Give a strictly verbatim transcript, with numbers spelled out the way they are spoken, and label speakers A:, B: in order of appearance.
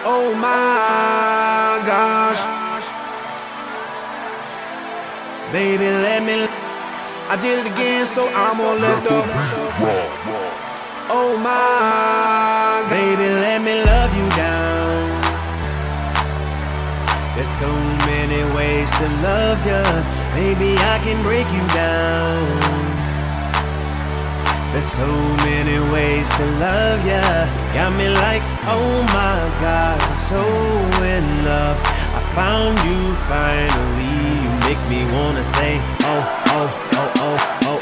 A: Oh my gosh. Baby, let me. I did it again, so I'm gonna let the. Oh my. Baby, let me love you down. There's so many ways to love ya. Maybe I can break you down. There's so many ways to love ya. Got me like, oh my God, I'm so in love. I found you finally. You make me wanna say, oh, oh, oh, oh, oh.